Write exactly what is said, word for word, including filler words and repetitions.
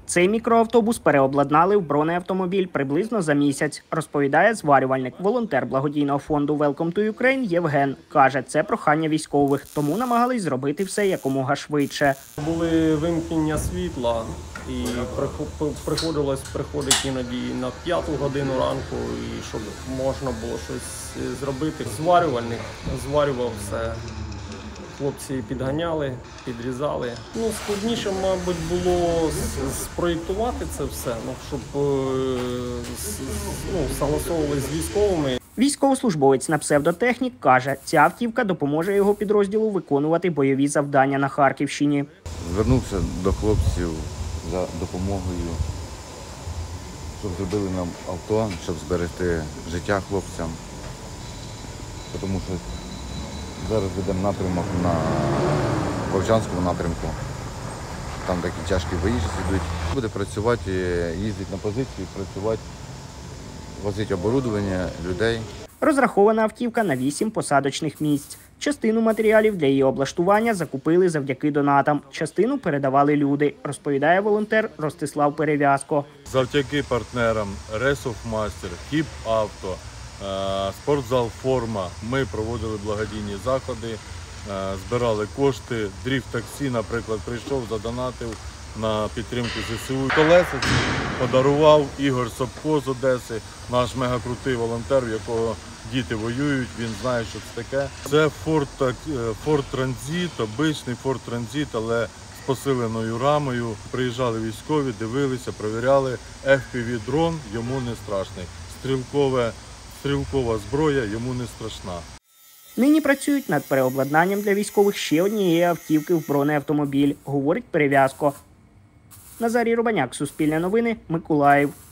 Цей мікроавтобус переобладнали в бронеавтомобіль приблизно за місяць, розповідає зварювальник, волонтер благодійного фонду Welcome to Ukraine Євген. Каже, це прохання військових, тому намагались зробити все якомога швидше. Були вимкнення світла і приходилось приходити іноді на п'яту годину ранку, і щоб можна було щось зробити. Зварювальник зварював все. Хлопці підганяли, підрізали. Ну, складніше, мабуть, було спроєктувати це все, ну, щоб ну, согласовували з військовими. Військовослужбовець на псевдотехнік каже, ця автівка допоможе його підрозділу виконувати бойові завдання на Харківщині. Звернувся до хлопців за допомогою, щоб зробили нам авто, щоб зберегти життя хлопцям, тому що зараз ведемо напрямок на Вовчанському напрямку. Там такі тяжкі бої йдуть. Буде працювати, їздити на позиції, працювати, возити оборудовання, людей. Розрахована автівка на вісім посадочних місць. Частину матеріалів для її облаштування закупили завдяки донатам. Частину передавали люди, розповідає волонтер Ростислав Перев'язко. Завдяки партнерам Ресофмастер, Кіпавто, спортзал «Форма» ми проводили благодійні заходи, збирали кошти. Дріфт-таксі, наприклад, прийшов, задонатив на підтримку ЗСУ. Колеса подарував Ігор Собко з Одеси, наш мегакрутий волонтер, в якого діти воюють, він знає, що це таке. Це Ford Transit, обичний Ford Transit, але з посиленою рамою. Приїжджали військові, дивилися, перевіряли. еф пі ві-дрон йому не страшний. Стрілкове Стрілкова зброя йому не страшна. Нині працюють над переобладнанням для військових ще однієї автівки в бронеавтомобіль, говорить Перев'язко. Назарій Рубаняк, Суспільне новини, Миколаїв.